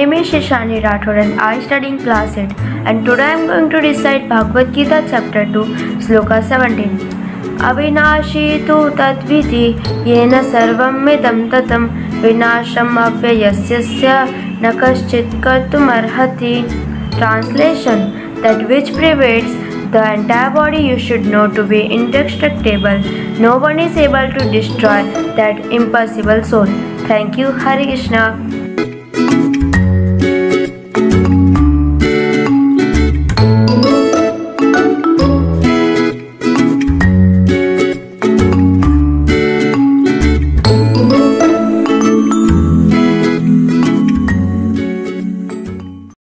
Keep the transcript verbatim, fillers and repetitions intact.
name is Ishani Rathod and I study in class eight, and today I am going to recite Bhagavad Gita chapter two, Shloka seventeen. Avinashi tu tadviti yena sarvam idam tatam vinasham avyayasya na kaschit kartum arhati. Translation: that which prevails the entire body you should know to be indestructible. No one is able to destroy that impossible soul. Thank you. Hare Krishna.